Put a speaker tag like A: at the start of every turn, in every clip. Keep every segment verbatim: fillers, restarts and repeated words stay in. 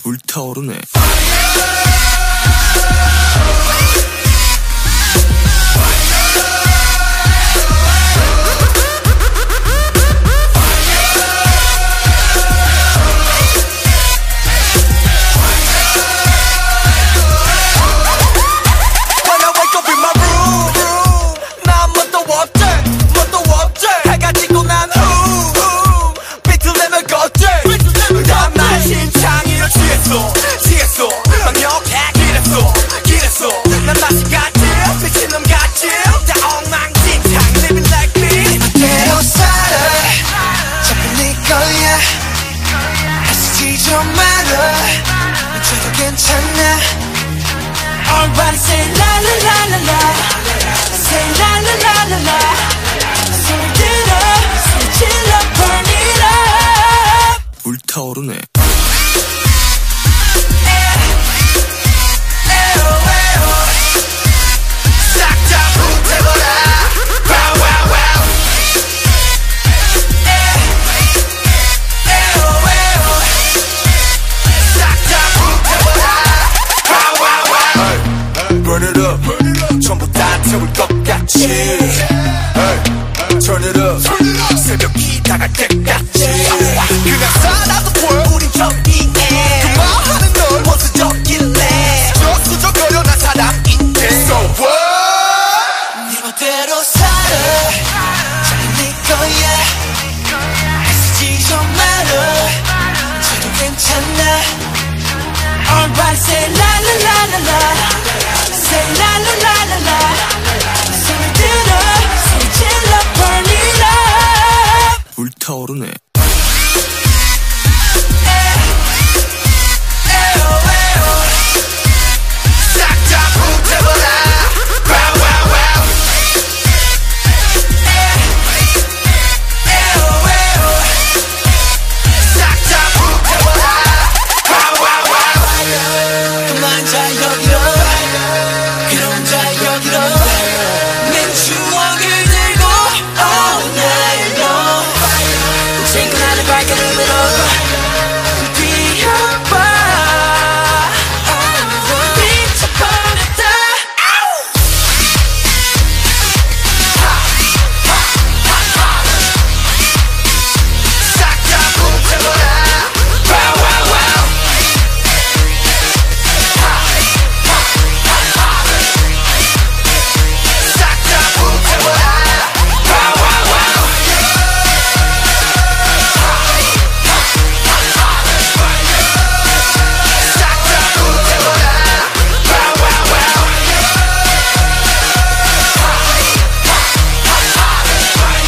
A: 불타오르네.
B: 괜찮아. Alright, say la la la la la, say la la la la la. 소리 들어, 소리 질러, burn it up.
A: 불타오르네.
C: Burn it up, 전부 다 태울 것 같이. Hey, turn it up, 새벽이 다갈 때까지. 그냥 살아도 보여 우린 정의해. 그 말하는 널 원수적일래. 저 수적거려 난 사람인데. So what?
B: 네 멋대로 살아, 잘 네 거야. 애쓰지 좀 말아, 저도 괜찮아. Alright, say la la la la la, say la la la la la. 소리 들어, 소리 질러, burn it up.
A: 불타오르네.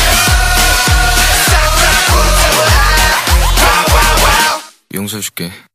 A: 용서해줄게.